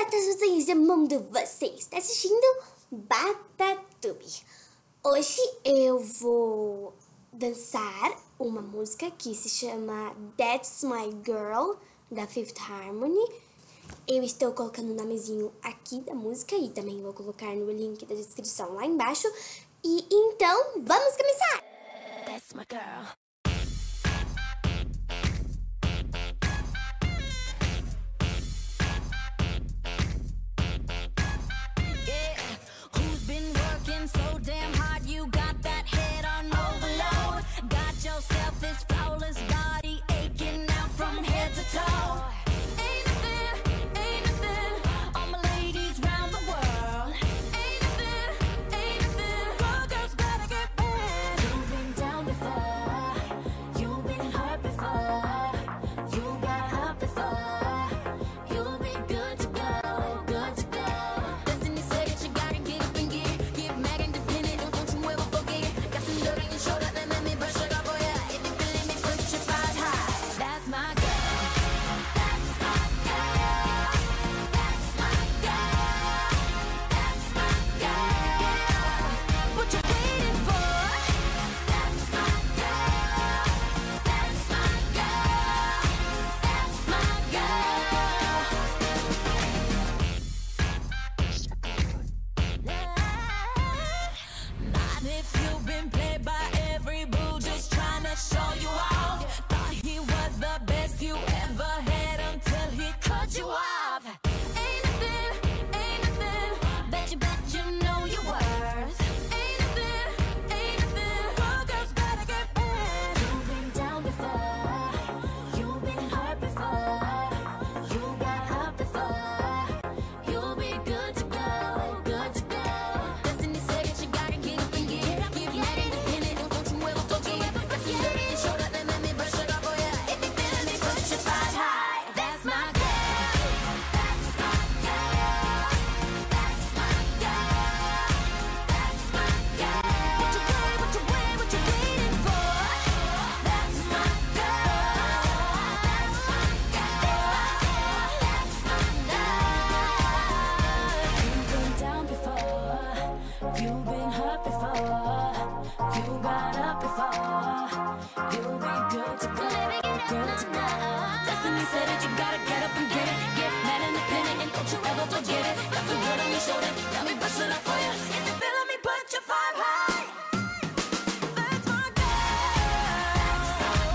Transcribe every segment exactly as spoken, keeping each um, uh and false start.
Batatas do mundo, você está assistindo Batatube. Hoje eu vou dançar uma música que se chama That's My Girl, da Fifth Harmony. Eu estou colocando o nomezinho aqui da música e também vou colocar no link da descrição lá embaixo. E então, vamos começar! That's my girl. So damn hard, you got that head on overload. Got yourself this flawless body aching out from head to toe. Ain't nothing, ain't nothing, all my ladies round the world. Ain't nothing, ain't nothing, all girls gotta get back. You've been down before, you've been hurt before, you got hurt before. You'll be good to go, good to go. Destiny said that you gotta get up and get it. Get mad independent, don't you ever forget it. Got some dirt on your shoulder, then let me brush it off for ya. If you feeling me, put your five high. That's my girl. That's my girl. That's my girl. That's my girl. What you waiting for? That's my girl. That's my girl. That's my girl. Not if you've been played by every boo, just trying to show you off. Thought he was the best you ever had until he cut you off. Ain't nothing, ain't nothing, bet you bet you know your worth. Ain't nothing, ain't nothing, all girls gotta get back. You've been down before, you've been hurt before, you got hurt before. You'll be good to go, good to go. Destiny said that you gotta get up and get it. Get mad independent, don't you ever forget it. Got some dirt on your shoulder, then let me brush it off for ya. If you feeling me, put your five high. That's my girl. That's my girl. That's my girl. That's my girl. What you wait, what you wait, what you waiting for? That's my girl. That's my girl. That's my girl. You've been down before, you've been hurt before, you got up before. You'll be good to go, good to go. Destiny said that you gotta get up and get it. Get mad independent and don't you ever forget it. Got some good on your shoulder, let me brush it off for you. If you feeling me, put your five high. That's my girl.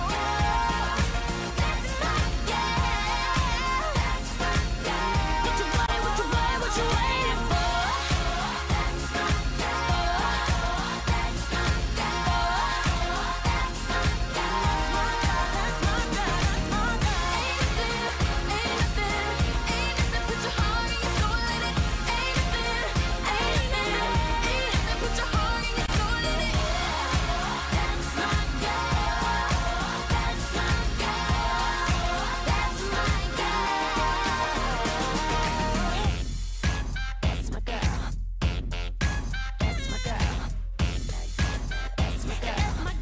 That's my girl. That's my girl. What you want, what you want, what you waiting for? That's my girl. That's my girl. That's my girl. That's my girl. That's my girl. Ain't nothing, ain't nothing, ain't nothing. Put your heart and your soul in it. Ain't nothing, ain't nothing, ain't nothing. Put your heart and your soul in it. That's my girl. That's my girl. That's my girl. That's my girl. That's my girl. That's my girl. That's my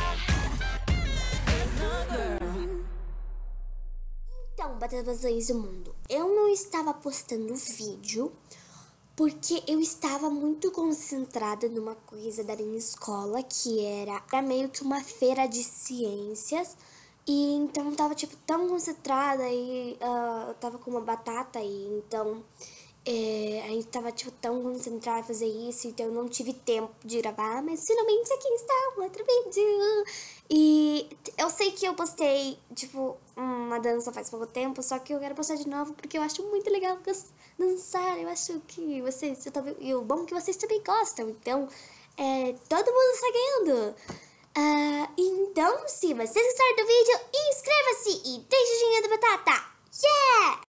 girl. Então, Batatas do mundo, eu não estava postando vídeo porque eu estava muito concentrada numa coisa da minha escola que era, era meio que uma feira de ciências. E então eu tava tipo tão concentrada e ah, eu tava com uma batata e então é, a gente tava tipo tão concentrada a fazer isso, então eu não tive tempo de gravar, mas finalmente aqui está um outro vídeo. E eu sei que eu postei tipo uma dança faz pouco tempo, só que eu quero postar de novo porque eu acho muito legal dançar. Eu acho que vocês, eu também, e o bom é que vocês também gostam, então é, todo mundo está ganhando. Ah, então, se vocês gostaram do vídeo, inscreva-se e deixe o joinha da batata. Yeah!